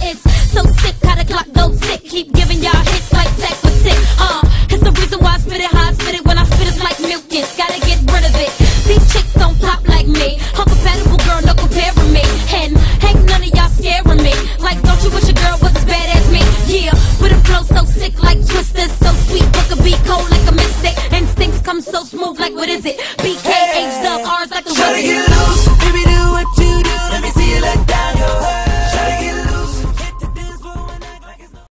It's so sick how the clock go tick. Keep giving y'all hits like tech for tick. It's the reason why I spit it how I spit it. When I spit it's like mucus, gotta get rid of it. These chicks don't pop like me. Uncompatible girl, no comparing me. And ain't none of y'all scaring me. Like, don't you wish a girl was as bad as me? Yeah, with a flow so sick like Twister. So sweet, but could be cold like a mystic. Instincts come so smooth like what is it? BK, H-Dub, R's like a wizard.